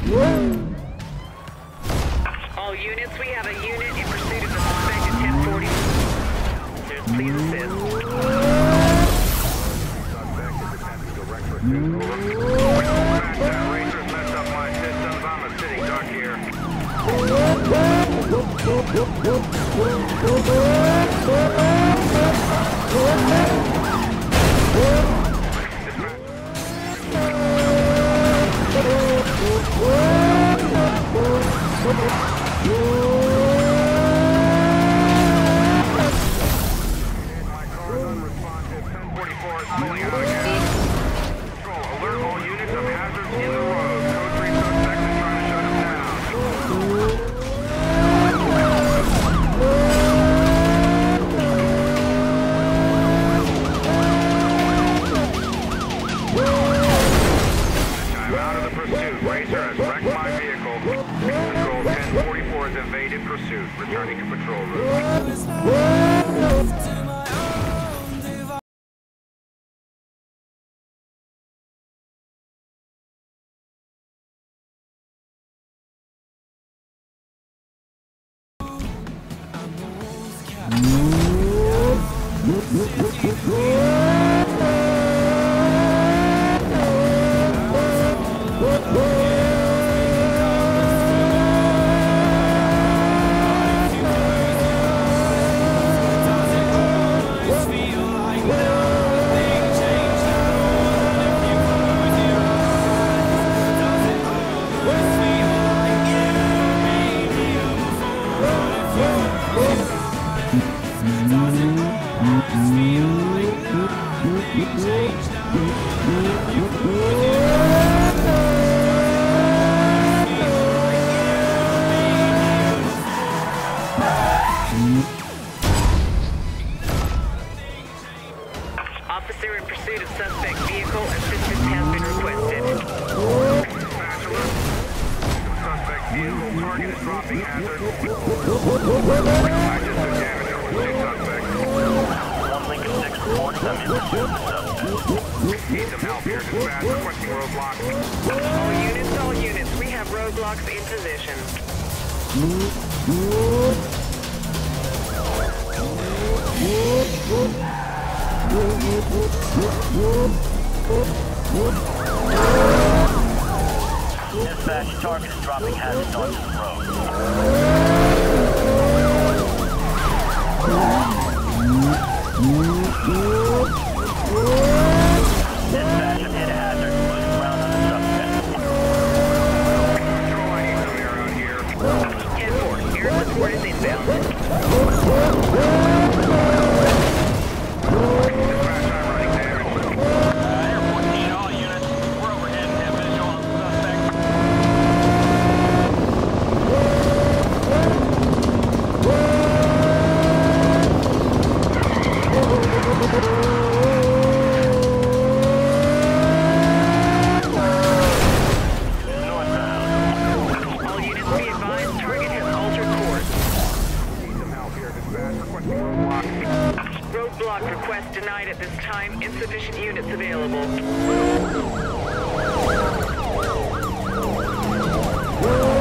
All units, we have a unit in pursuit of the suspected 1040. Please assist. Suspect is attempting direct pursuit. Over. Rangers messed up my systems. I'm a sitting duck here. My car's unresponsive. 1044 is pulling out again. Control, alert all units of hazards in the road. Code 3 suspect is trying to shut us down. I'm out of the pursuit. Racer has wrecked my vehicle. Control 1044 is evaded pursuit. Returning to patrol route. Officer in pursuit of suspect vehicle. Assistance has been requested. Bachelor. Suspect vehicle target is dropping hazard. I just took damage from the suspect. Lincoln 6 reporting I'm in pursuit of the suspect. Need some help here. Dispatch requesting roadblocks. All units, we have roadblocks in position. Dispatch, target is dropping hazards onto the road. Dispatch, I've hit a hazard. Losing ground on the suspect. Control, I need some air out here. 10-4, air support is inbound. Dispatch, I'm running damage. Air 14, all units. We're overhead and have visual on the suspect. All units, be advised, target has altered course. Need some help here. Dispatch requesting roadblocks. Roadblock request denied at this time. Insufficient units available.